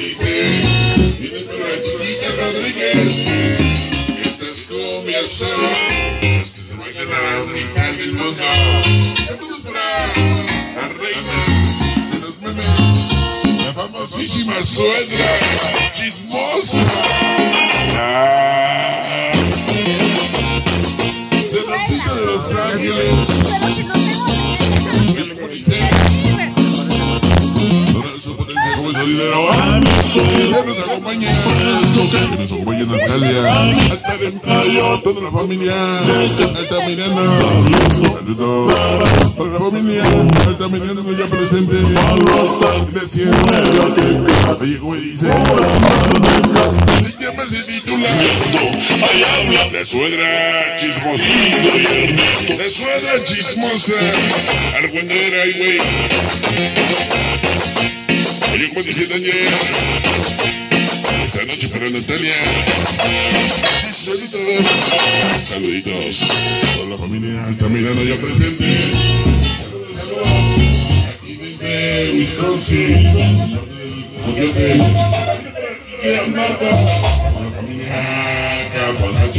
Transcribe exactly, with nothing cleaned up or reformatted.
dice, viene por la chiquita Rodríguez. Estas cumbias son las que se bailan a la mitad del mundo. Saludos para la reina de los memes, la famosísima suegra chismosa. Ah, Cerrocito de Los Ángeles. Que nos acompañe, que nos acompañe Natalia, Alta toda la familia Altamirano. Saludos para la familia Altamirano ya presente. Oye, como dice, se llama, se titula ahí habla la suegra chismosa. La suegra chismosa. Argüendera, ay, güey. Oye, como dice Daniel, esta noche para Natalia. Saluditos, saluditos a la familia Altamirano ya presente. Saludos, saludos. Aquí desde Wisconsin, Coyote, la familia Campos.